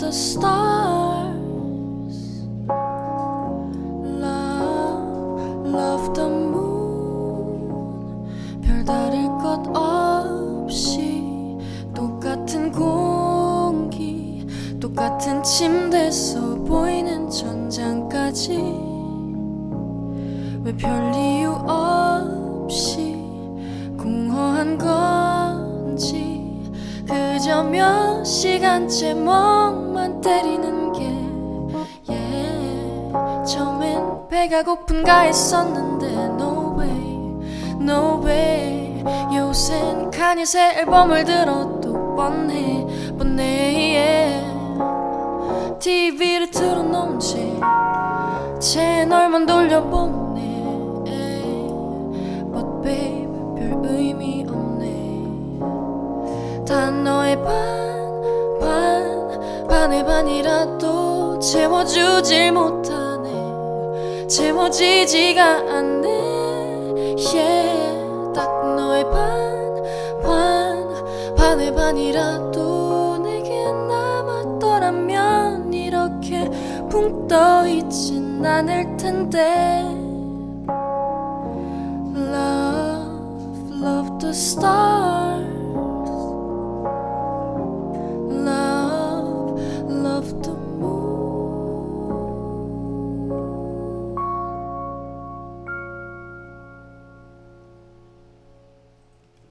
the stars. Love the moon. 별다를 것 없이 똑같은 공기, 똑같은 침대에서 보이는 천장까지 왜 별 이유 없이 공허한 건지 그저 몇 시간째 멍만 때리는 게 처음엔 배가 고픈가 했었는데 no way, no way. 요샌 카니의 앨범을 들어도 뻔해 TV를 틀어놓은 채 채널만 돌려보네. But babe 별 의미 없네. 단어의 반의 반이라도 채워주질 못하네. 채워지지가 않네. 딱 너의 반의 반이라도 내게 남았더라면 이렇게 붕 떠있진 않을 텐데. Love the stars.